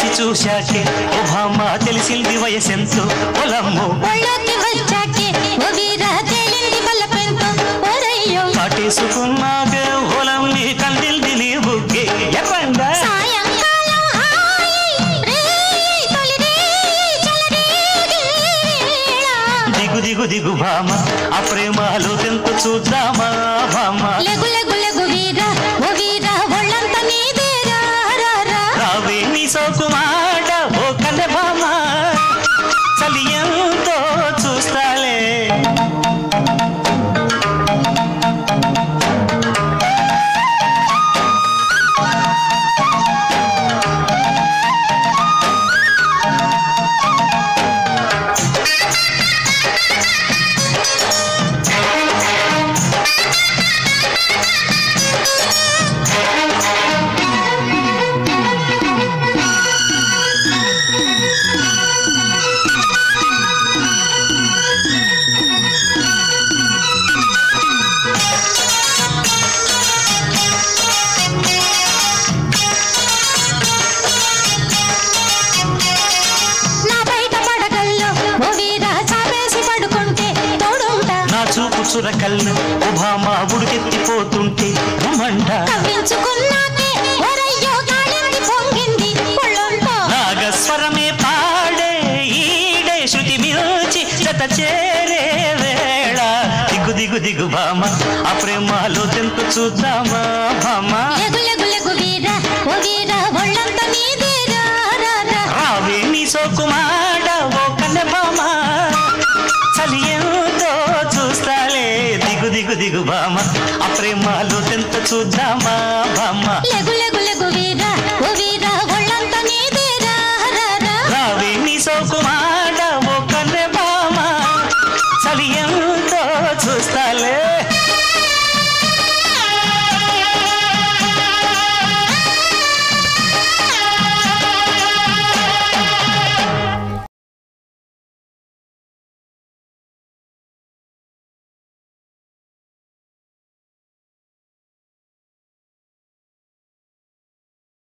కేసి చూశాకే ఓ భామ తెలిసింది వయసెంతో పొలమ్ము పాటేసుకున్నాగే పొలం నీ కందిల్ది నీ బుగ్గే ఎవ్వండా దిగు దిగు దిగు భామ ఆ ప్రేమలో తెంత చూద్దామా భామ రావే నీ సోకుమాట ఓ కన్నె భామ చలి ఎంతో చూస్తాలే చూపు చురకల్లు ఉభామ ఉడికెత్తిపోతుంటే మంట నాగస్వరమే పాడే ఈడే శృతి మిల్చి జత చేరే వేళ దిగు దిగు దిగు భామ ఆ ప్రేమలో తెంత చూద్దామా భామ రావే నీ సోకుమాడ ఓ కన్నె భామ చలి ఎంతో చూస్తాలే దిగు దిగు దిగు భామ ఆ ప్రేమలో తెంత చూద్దామా భామ